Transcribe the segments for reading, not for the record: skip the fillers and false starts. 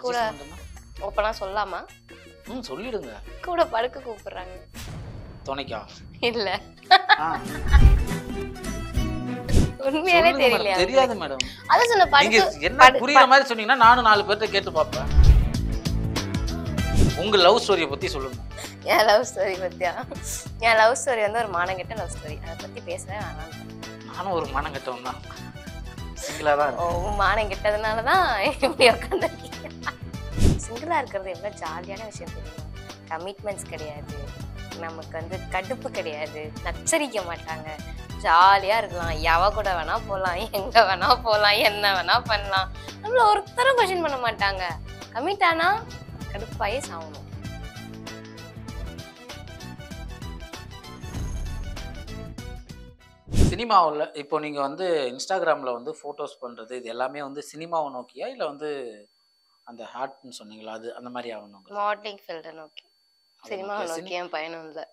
கூட அட்ஜஸ்ட்மெண்ட்னா ஓப்பனா சொல்லாமா? சொல்லிடுங்க. கூட படுக்க கூப்பிடுறாங்க. துணைக்கா? இல்ல. ஆ உண்மையாவே சொல்லுங்க தெரியலையா மேடம். தெரியாது உங்களுக்கு? மேடம். அதான் சொன்ன நீங்க படுக்க என்ன புரியுற மாதிரி சொன்னீங்கன்னா நானும் 4 பேர்ட்ட கேட்டு பார்ப்பேன். உங்க லவ் ஸ்டோரியை பத்தி சொல்லுங்க. என் லவ் ஸ்டோரி பத்தியா? என் லவ் ஸ்டோரி வந்து ஒரு மானங்கெட்ட லவ் ஸ்டோரி. அதை பத்தி பேசவே வேணாம். நானும் ஒரு மானம் கெட்டவன் தான். சிங்கிளா தான் ஓ, இருக்கேன். மானம் கெட்டதுனால தான் இப்படி உட்காந்துருக்கீங்க. சிங்கிளா இருக்கிறது எவ்வளோ ஜாலியான விஷயம் தெரியுமா? கமிட்மெண்ட்ஸ் கிடையாது, நமக்கு வந்து கடுப்பு கிடையாது, நச்சரிக்க மாட்டாங்க, ஜாலியா இருக்கலாம், எவ கூட வேணா போகலாம், எங்க வேணா போகலாம், என்ன வேணா பண்ணலாம், நம்மள ஒருத்தரும் கொஸ்டின் பண்ண மாட்டாங்க. கமிட் ஆனா கடுப்பாயே சாகணும். சினிமாவில் இப்போ நீங்க வந்து இன்ஸ்டாகிராம்ல வந்து போட்டோஸ் பண்றது இது எல்லாமே வந்து சினிமாவை நோக்கியா இல்ல வந்து அந்த ஹார்ட்னு சொன்னீங்களா அது அந்த மாதிரி ஆகணும்? மாடலிங் ஃபீல்டை நோக்கி, சினிமாவை நோக்கி என் பயணம் இல்லை.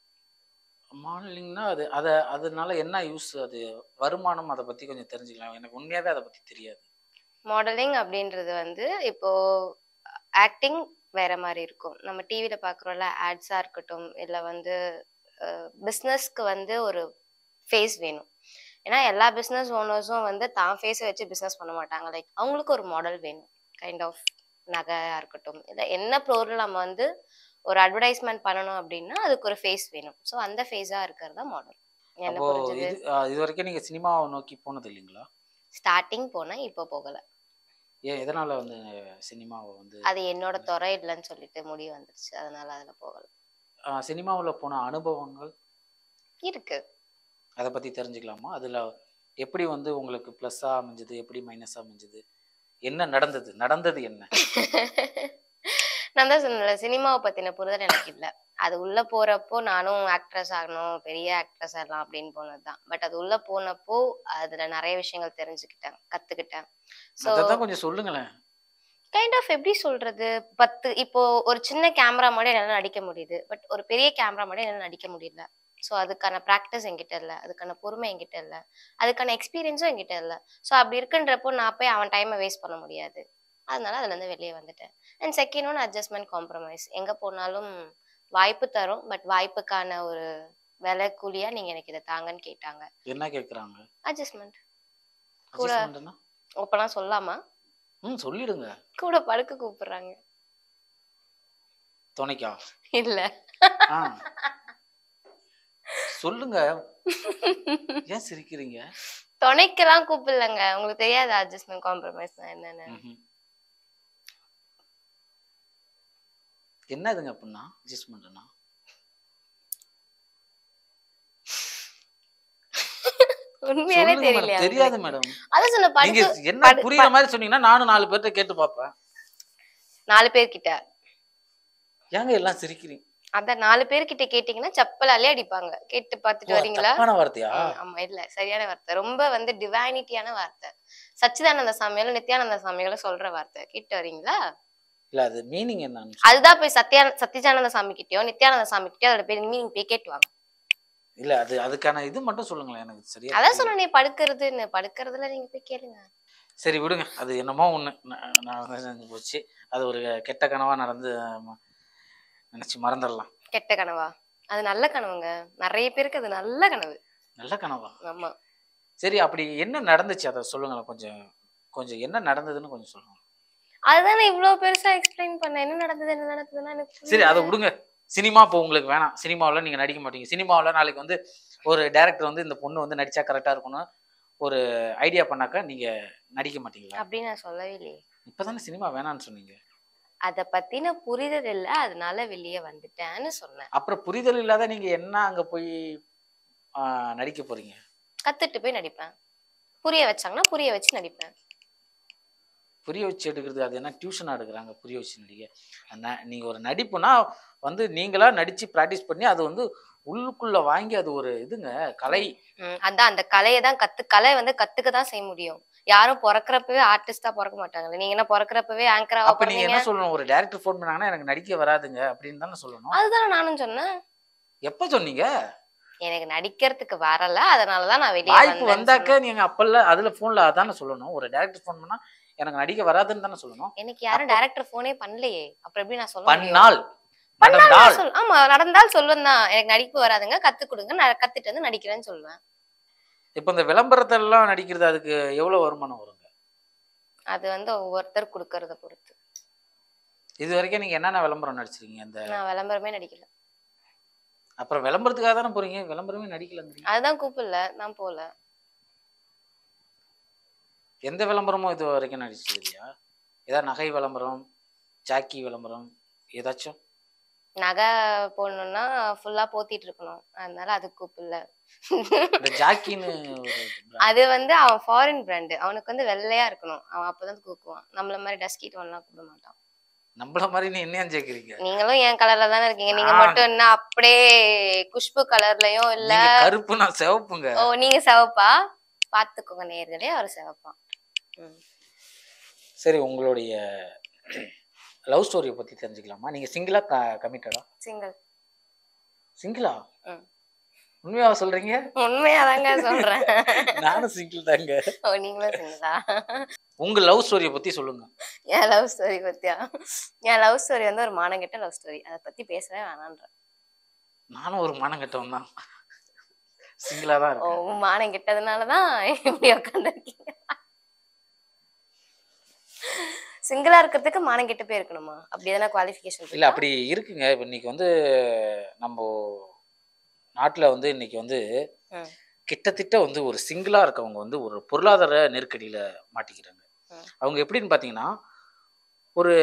மாடலிங்னா அது அதனால என்ன யூஸ்? அது வருமானம் அதை பத்தி கொஞ்சம் தெரிஞ்சுக்கலாம். எனக்கு உண்மையாவே அதை பத்தி தெரியாது. மாடலிங் அப்படின்றது வந்து இப்போ ஆக்டிங் வேற மாதிரி இருக்கும். நம்ம டிவியில பார்க்குறோம்ல, ஆட்ஸா இருக்கட்டும், இல்லை வந்து பிஸ்னஸ்க்கு வந்து ஒரு ஃபேஸ் வேணும். ஏன்னா எல்லா பிஸ்னஸ் ஓனர்ஸும் வந்து தான் ஃபேஸை வச்சு பிஸ்னஸ் பண்ண மாட்டாங்க. லைக் அவங்களுக்கு ஒரு மாடல் வேணும். கைண்ட் ஆஃப் நகையா இருக்கட்டும், இல்லை என்ன பொருள் நம்ம வந்து ஒரு அட்வர்டைஸ்மெண்ட் பண்ணணும் அப்படின்னா அதுக்கு ஒரு ஃபேஸ் வேணும். ஸோ அந்த ஃபேஸாக இருக்கிறது தான் மாடல். என்ன அப்போ புரிஞ்சது? இது வரைக்கும் நீங்க சினிமாவை நோக்கி போனது இல்லைங்களா? ஸ்டார்டிங் போனேன், இப்போ போகலை. ஏன் எதனால வந்து சினிமாவை வந்து அது என்னோட துறை இல்லைன்னு சொல்லிட்டு முடிவு வந்துருச்சு, அதனால அதில் போகலை. சினிமாவில் போன அனுபவங்கள் இருக்கு. அதை பத்தி தெரிஞ்சுக்கலாமா? அதுல எப்படி வந்து உங்களுக்கு ப்ளஸ்ஸா அமைஞ்சது, எப்படி மைனஸா அமைஞ்சது, என்ன நடந்தது என்ன? நான் தான் சொன்னேன்ல, சினிமாவை பத்தின புரிதல் எனக்கு இல்லை. அது உள்ள போறப்போ நானும் ஆக்ட்ரஸ் ஆகணும், பெரிய ஆக்ட்ரஸ் ஆகலாம் அப்படின்னு போனதுதான். பட் அது உள்ள போனப்போ அதுல நிறைய விஷயங்கள் தெரிஞ்சுக்கிட்டேன், கத்துக்கிட்டேன். ஸோ அதான் கொஞ்சம் சொல்லுங்களேன். கைண்ட் ஆஃப் எப்படி சொல்றது, இப்போ ஒரு சின்ன கேமரா முன்னாடி என்னால நடிக்க முடியுது, பட் ஒரு பெரிய கேமரா முன்னாடி என்னால நடிக்க முடியல. ஸோ அதுக்கான ப்ராக்டிஸ் என்கிட்ட இல்லை, அதுக்கான பொறுமை என்கிட்ட இல்லை, அதுக்கான எக்ஸ்பீரியன்ஸும் என்கிட்ட இல்லை. ஸோ அப்படி இருக்குன்றப்போ நான் போய் அவன் டைமை வேஸ்ட் பண்ண முடியாது. அதனால அதுல இருந்து வெளியே வந்துட்டேன். And second one, adjustment compromise. எங்க போனாலும் வாய்ப்பு தரும், பட் வாய்ப்புக்கான ஒரு விலை கூலியா நீங்க எனக்கு இதை தாங்கன்னு கேட்டாங்க. என்ன கேக்குறாங்க? அட்ஜஸ்ட்மெண்ட். கூட அட்ஜஸ்ட்மெண்ட்னா ஓப்பனா சொல்லாமா? சொல்லிடுங்க. கூட படுக்க கூப்பிடுறாங்க. துணைக்கா? இல்ல. ஆ சொல்லுங்க. ஏன் சிரிக்கிறீங்க? துணைக்கெல்லாம் கூப்பிடலங்க. உங்களுக்கு தெரியாது அட்ஜஸ்ட்மெண்ட் காம்ப்ரமைஸ் என்னன்னு? என்னதுங்க அப்படின்னா அட்ஜஸ்ட்மெண்ட்னா? உண்மையாவே சொல்லுங்க தெரியலையா மேடம். தெரியாது உங்களுக்கு? மேடம். அதான் சொன்ன நீங்க என்ன புரியுற மாதிரி சொன்னீங்கன்னா நானும் 4 பேர்ட்ட கேட்டு பார்ப்பேன். 4 பேர்கிட்ட. ஏங்க எல்லாம் சிரிக்கிறீங்க? அதான் 4 பேர்கிட்ட கேட்டீங்கன்னா செப்பலாலே அடிப்பாங்க. கேட்டு பார்த்துட்டு வரீங்களா? தப்பான வார்த்தையா? ஆமா, இல்ல சரியான வார்த்தை. ரொம்ப வந்து டிவைனிட்டியான வார்த்தை. சச்சிதானந்த சாமியாலும் நித்யானந்த சாமியாலும் சொல்ற வார்த்தை. கேட்டு வரீங்களா? இல்ல அது மீனிங் என்னன்னு அதுதான் போய் சத்யானந்த சாமி கிட்டயோ நித்யானந்த சாமி கிட்டயோ அதோட பேர் மீனிங் போய் கேட்டு வாங்க. இல்ல அதுக்கான இது மட்டும் சொல்லுங்களேன், எனக்கு சரியா அதான் சொன்னேனே, படுக்கிறதுல நீங்க போய் கேளுங்க. சரி விடுங்க. அது என்னமோ ஒண்ணு நான் செஞ்சு போச்சு. அது ஒரு கெட்ட கனவா நடந்து நினைச்சு மறந்துடலாம். கெட்ட கனவா? அது நல்ல கனவுங்க. நிறைய பேருக்கு அது நல்ல கனவு. நல்ல கனவா? ஆமா. சரி, அப்படி என்ன நடந்துச்சு அதை சொல்லுங்களேன். கொஞ்சம் கொஞ்சம் என்ன நடந்ததுன்னு கொஞ்சம் சொல்லுங்க. அதுதானே இவ்வளவு பெருசா எக்ஸ்பிளைன் பண்ணேன். என்ன நடந்ததுன்னா எனக்கு சரி அதை விடுங்க. சினிமா இப்போ உங்களுக்கு வேணாம். சினிமாவில் நீங்க நடிக்க மாட்டீங்க. சினிமாவில் நாளைக்கு வந்து ஒரு டைரக்டர் வந்து இந்த பொண்ணு வந்து நடிச்சா கரெக்டா இருக்கணும் ஒரு ஐடியா பண்ணாக்கா நீங்க நடிக்க மாட்டீங்களா? அப்படின்னு நான் சொல்லவே இல்லையே. இப்பதானே சினிமா வேணான்னு சொன்னீங்க. அதை பத்தின புரிதல் இல்ல, அதனால வெளியே வந்துட்டேன்னு சொன்னேன். அப்புறம் புரிதல் இல்லாத நீங்க என்ன அங்க போய் நடிக்க போறீங்க? கத்துட்டு போய் நடிப்பேன். புரிய வச்சாங்கன்னா புரிய வச்சு நடிப்பேன். புரிய வச்சு எடுக்கிறது அது என்ன டியூஷனா எடுக்கிறாங்க? புரிய வச்சு நடிக்க நீங்க ஒரு நடிப்புனா வந்து நீங்களா நடிச்சு ப்ராக்டிஸ் பண்ணி அது வந்து உள்ளுக்குள்ள வாங்கி அது ஒரு இதுங்க கலை. அதான் அந்த கலையை தான் கலை வந்து கத்துக்க தான் செய்ய முடியும். யாரும் பிறக்கிறப்பவே ஆர்டிஸ்டா பிறக்க மாட்டாங்க. நீங்க என்ன பிறக்கிறப்பவே ஆங்கராவா? அப்ப நீங்க என்ன சொல்லணும்? ஒரு டைரக்டர் ஃபோன் பண்ணாங்கன்னா எனக்கு நடிக்க வராதுங்க அப்படின்னு தானே சொல்லணும். அதுதானே நானும் சொன்னேன். எப்ப சொன்னீங்க? எனக்கு நடிக்கிறதுக்கு வரல, அதனாலதான் நான் வெளியே வாய்ப்பு வந்தாக்க நீங்க அப்பல்ல அதுல போன்ல அதானே சொல்லணும். ஒரு டைரக்டர் ஃபோன் பண்ணா எனக்கு நடிக்க வராதுன்னு தானே சொல்லணும். எனக்கு யாரும் டைரக்டர் போனே பண்ணலையே, அப்புறம் எப்படி நான் சொல்ல முடியும்? பண்ணால் பண்ணால் நடந்தால் ஆமா நடந்தால் சொல்லுவேன் தான். எனக்கு நடிப்பு வராதுங்க, கத்து கொடுங்க, நான் கத்துட்டு வந்து நடிக்கிறேன்னு சொல்லுவேன். இப்ப இந்த விளம்பரத்தெல்லாம் நடிக்கிறது அதுக்கு எவ்வளவு வருமானம் வருங்க? அது வந்து ஒவ்வொருத்தர் கொடுக்கறத பொறுத்து. இது வரைக்கும் நீங்க என்னென்ன விளம்பரம் நடிச்சிருக்கீங்க? அந்த நான் விளம்பரமே நடிக்கல. அப்புறம் விளம்பரத்துக்காக தானே போறீங்க, விளம்பரமே நடிக்கலங்கிறீங்க. அதுதான் கூப்பிடல, நான் போல. எந்த விளம்பரமும் இது வரைக்கும் நடிச்சது இல்லையா? ஏதாவது நகை விளம்பரம், ஜாக்கி விளம்பரம் ஏதாச்சும்? நகை போடணும்னா ஃபுல்லா போத்திட்டு இருக்கணும், அதனால அது கூப்பிடல. இந்த ஜாக்கின்னு ஒரு அது வந்து அவன் ஃபாரின் பிராண்டு, அவனுக்கு வந்து வெள்ளையா இருக்கணும், அவன் அப்பதான் கூப்பிடுவான். நம்மள மாதிரி டஸ்கிட் ஒன்லாம் கூப்பிட மாட்டான். நம்மள மாதிரி நீ என்ன கேக்குறீங்க? நீங்களும் என் கலர்ல தானே இருக்கீங்க, நீங்க மட்டும் என்ன அப்படியே குஷ்பு கலர்லயும் இல்ல. கருப்பு, நான் சிவப்புங்க. ஓ நீங்க சிவப்பா? பாத்துக்கோங்க நேர்களே, அவர் சிவப்பா. சரி, உங்களுடைய லவ் ஸ்டோரியை பத்தி தெரிஞ்சுக்கலாமா? நீங்க சிங்கிளா கமிட்டடா? சிங்கிள். சிங்கிளா? உண்மையாவா சொல்றீங்க? உண்மையாதாங்க சொல்றேன். நானும் சிங்கிள் தாங்க. ஓ நீங்களும் சிங்கிளா? உங்க லவ் ஸ்டோரியை பத்தி சொல்லுங்க. என் லவ் ஸ்டோரி பத்தியா? என் லவ் ஸ்டோரி வந்து ஒரு மானங்கெட்ட லவ் ஸ்டோரி, அதை பத்தி பேசவே வேணான்றேன். நானும் ஒரு மானங்கெட்டவன் தான், சிங்கிளா தான் இருக்கேன். ஓ மானம் கெட்டதுனாலதான் இப்படி உட்காந்துருக்கீங்க. சிங்கிளா இருக்கிறதுக்கு மானம் கெட்டு போய் இருக்கணுமா? அப்படிதானே குவாலிஃபிகேஷன்? இல்ல அப்படி இருக்குங்க. இப்ப இன்னைக்கு வந்து நம்ம நாட்டுல வந்து இன்னைக்கு வந்து கிட்டத்தட்ட வந்து ஒரு சிங்கிளா இருக்கவங்க வந்து ஒரு பொருளாதார நெருக்கடியில மாட்டிக்கிறாங்க. அவங்க எப்படின்னு பாத்தீங்கன்னா, ஒரு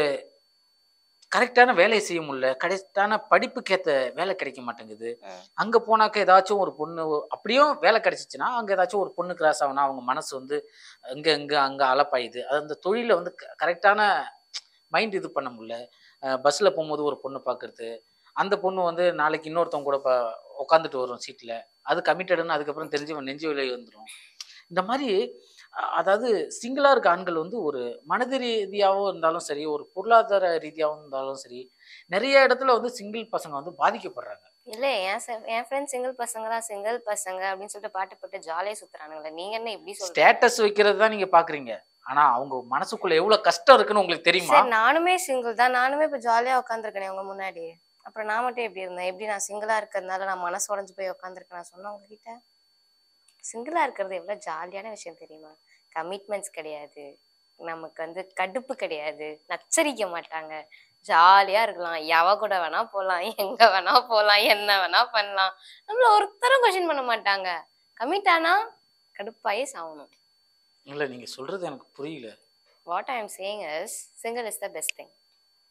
கரெக்டான வேலையை செய்ய முடியல, கரெக்டான படிப்புக்கேற்ற வேலை கிடைக்க மாட்டேங்குது. அங்க போனாக்க ஏதாச்சும் ஒரு பொண்ணு, அப்படியும் வேலை கிடைச்சிச்சுன்னா அங்க ஏதாச்சும் ஒரு பொண்ணு கிராஸ் ஆகுனா அவங்க மனசு வந்து அங்க அலப்பாயுது. அது அந்த தொழில வந்து கரெக்டான மைண்ட் இது பண்ண முடியல. பஸ்ல போகும்போது ஒரு பொண்ணு பார்க்கறது, அந்த பொண்ணு வந்து நாளைக்கு இன்னொருத்தவங்க கூட உட்காந்துட்டு வரும் சீட்ல, அது கமிட்டடுன்னு அதுக்கப்புறம் தெரிஞ்சு நெஞ்சு வலி வந்துடும். இந்த மாதிரி அதாவது சிங்கிளா இருக்க ஆண்கள் வந்து ஒரு மனது ரீதியாகவும் இருந்தாலும் சரி, ஒரு பொருளாதார ரீதியாகவும் இருந்தாலும் சரி, நிறைய இடத்துல வந்து சிங்கிள் பசங்க வந்து பாதிக்கப்படுறாங்க. இல்ல என் ஃப்ரெண்ட் சிங்கிள் பசங்க தான், சிங்கிள் பசங்க அப்படின்னு சொல்லிட்டு பாட்டு போட்டு ஜாலியா சுத்துறானுங்களே, நீங்க என்ன இப்படி சொல்றீங்க? ஸ்டேட்டஸ் வைக்கிறது தான் நீங்க பாக்குறீங்க, ஆனா அவங்க மனசுக்குள்ள எவ்வளவு கஷ்டம் இருக்குன்னு உங்களுக்கு தெரியுமா? நானுமே சிங்கிள் தான், நானுமே இப்ப ஜாலியா உட்காந்துருக்கேன் உங்க முன்னாடி. அப்புறம் நான் மட்டும் எப்படி இருந்தேன்? எப்படி நான் சிங்கிளா இருக்கிறதுனால நான் மனசு உடஞ்சு போய் உட்காந்துருக்கேன் நான் சொன்னேன் உங்ககிட்ட? சிங்கிளா இருக்கிறது எவ்வளவு ஜாலியான விஷயம் தெரியுமா? கமிட்மெண்ட்ஸ் கிடையாது, நமக்கு வந்து கடுப்பு கிடையாது, நச்சரிக்க மாட்டாங்க, ஜாலியா இருக்கலாம், எவ கூட வேணா போலாம், எங்க வேணா போலாம், என்ன வேணா பண்ணலாம், நம்மள ஒருத்தரும் கொஸ்டின் பண்ண மாட்டாங்க. கமிட் ஆனா கடுப்பாயே சாவணும். இல்ல நீங்க சொல்றது எனக்கு புரியல. What I am saying is single is the best thing.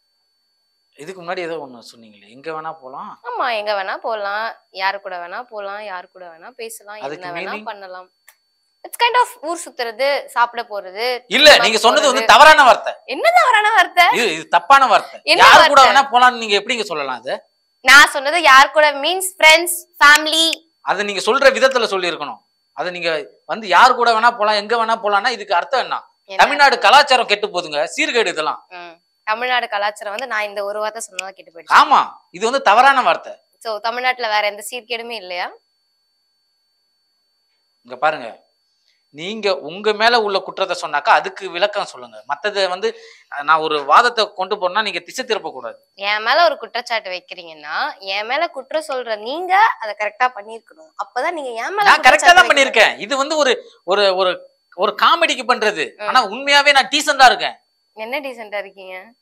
இதுக்கு முன்னாடி ஏதோ ஒண்ணு சொன்னீங்களே, எங்க வேணா போலாம். ஆமா எங்க வேணா போலாம், யாரு கூட வேணா போலாம், யாரு கூட வேணா பேசலாம், என்ன வேணா பண்ணலாம். இட்ஸ் கைண்ட் ஆஃப் ஊர் சுத்துறது, சாப்பிட போறது. இல்ல நீங்க சொன்னது வந்து தவறான வார்த்தை. என்ன தவறான வார்த்தை? இது தப்பான வார்த்தை. யார் கூட வேணா போலாம்னு நீங்க எப்படிங்க சொல்லலாம்? அது நான் சொன்னது யார் கூட மீன்ஸ் ஃப்ரெண்ட்ஸ், ஃபேமிலி. அத நீங்க சொல்ற விதத்துல சொல்லி இருக்கணும். அத நீங்க வந்து யார் கூட வேணா போலாம், எங்க வேணா போலாம்னா இதுக்கு அர்த்தம் என்ன? தமிழ்நாடு கலாச்சாரம் கெட்டு போகுதுங்க, சீர்கேடு இதெல்லாம். தமிழ்நாடு கலாச்சாரம் வந்து நான் இந்த ஒரு வார்த்தை சொன்னதா கெட்டு போயிடுச்சு. ஆமா, இது வந்து தவறான வார்த்தை. சோ தமிழ்நாட்டுல வேற எந்த சீர்கேடுமே இல்லையா? இங்க பாருங்க, நீங்க உங்க மேல உள்ள குற்றத்தை சொன்னாக்கா அதுக்கு விளக்கம் சொல்லுங்க. மத்தத வந்து நான் ஒரு வாதத்தை கொண்டு போனா நீங்க திசை திருப்ப கூடாது. என் மேல ஒரு குற்றச்சாட்டு வைக்கிறீங்கன்னா என் மேல குற்றம் சொல்ற நீங்க அதை கரெக்டா பண்ணிருக்கணும். அப்பதான் நீங்க என் மேல. நான் கரெக்டா தான் பண்ணிருக்கேன். இது வந்து ஒரு ஒரு ஒரு ஒரு காமெடிக்கு பண்றது. ஆனா உண்மையாவே நான் டீசெண்டா இருக்கேன். என்ன டீசெண்டா இருக்கீங்க?